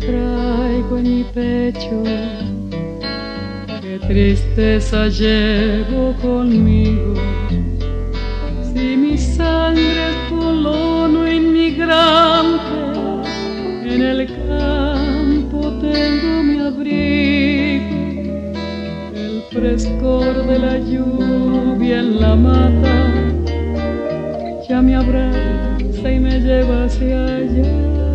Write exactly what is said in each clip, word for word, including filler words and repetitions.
traigo en mi pecho, qué tristeza llevo conmigo. Si mi sangre es colono inmigrante, en el campo tengo mi abrigo, el frescor de la lluvia en la mata ya me abraza y me lleva hacia allá.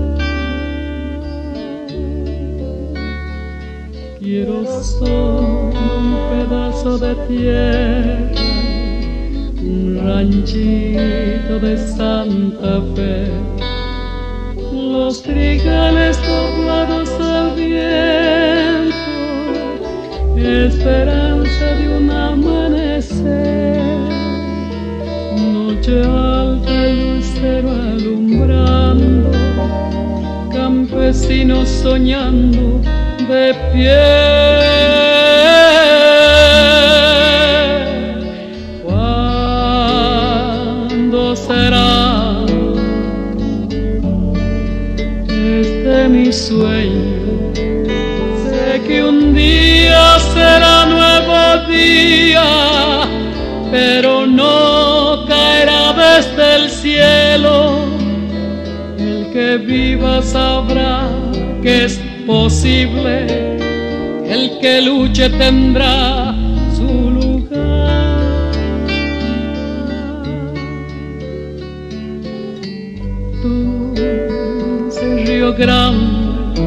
Quiero solo un pedazo de tierra, un ranchito de Santa Fe, los trigales doblados al viento, esperanza de un amanecer, noche alta, lucero alumbrando, campesinos soñando de pie. ¿Cuándo será este mi sueño? Sé que un día será nuevo día, pero no caerá desde el cielo. El que viva sabrá que es posible, el que luche tendrá su lugar. Dulce Río Grande,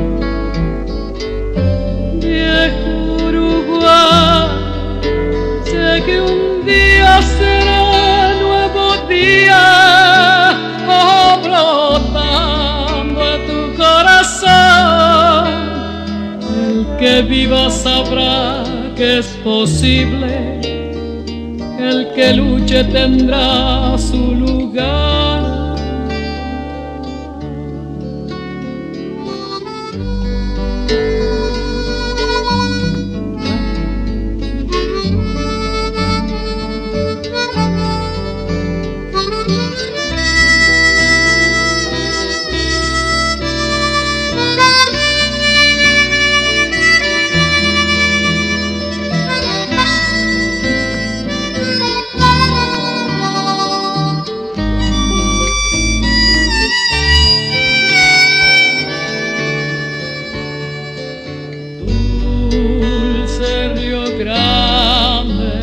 viejo Uruguay, sé que un día será nuevo día, oh, brotando en tu corazón. El que viva sabrá que es posible, el que luche tendrá su lugar. Grande,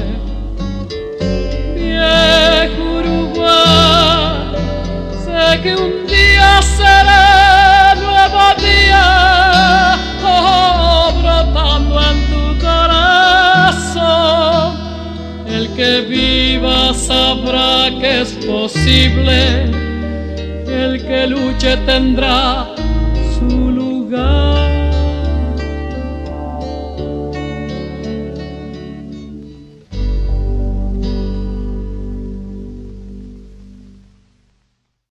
viejo Uruguay, sé que un día será nuevo día, oh, brotando en tu corazón. El que viva sabrá que es posible, el que luche tendrá